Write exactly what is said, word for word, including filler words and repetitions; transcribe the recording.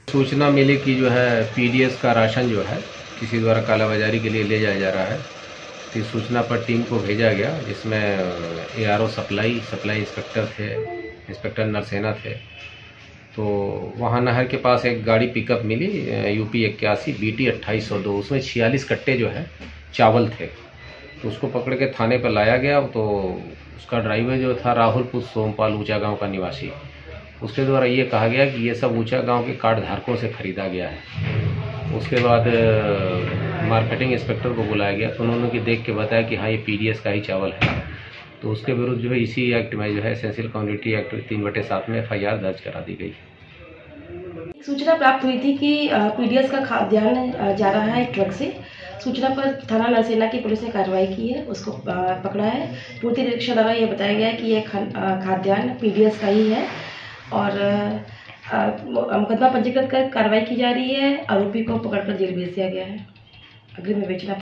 सूचना मिली कि जो है पीडीएस का राशन जो है किसी द्वारा कालाबाजारी के लिए ले जाया जा रहा है। तो इस सूचना पर टीम को भेजा गया, जिसमें एआरओ सप्लाई सप्लाई इंस्पेक्टर थे, इंस्पेक्टर नरसेना थे। तो वहाँ नहर के पास एक गाड़ी पिकअप मिली यूपी इक्यासी बी टी अट्ठाईस सौ दो, उसमें छियालीस कट्टे जो है चावल थे। तो उसको पकड़ के थाने पर लाया गया। तो उसका ड्राइवर जो था राहुल पुत्र सोमपाल ऊंचा गांव का निवासी, उसके द्वारा ये कहा गया कि ये सब ऊंचा गांव के कार्ड धारकों से खरीदा गया है। उसके बाद मार्केटिंग इंस्पेक्टर को बुलाया गया, तो उन्होंने कि देख के बताया कि हाँ ये पीडीएस का ही चावल है। तो उसके विरुद्ध जो है इसी एक्ट में जो है एसेंशियल कम्युनिटी एक्ट तीन बटे सात में एफ आई आर दर्ज करा दी गई। सूचना प्राप्त हुई थी कि पीडीएस का खाद्यान्न जा रहा है ट्रक से। सूचना पर थाना नरसेना की पुलिस ने कार्रवाई की है, उसको पकड़ा है। पूर्ति निरीक्षण द्वारा यह बताया गया है कि यह खाद्यान्न पीडीएस का ही है और मुकदमा पंजीकृत कर कार्रवाई की जा रही है। आरोपी को पकड़कर जेल भेज दिया गया है। अग्रिम विवेचना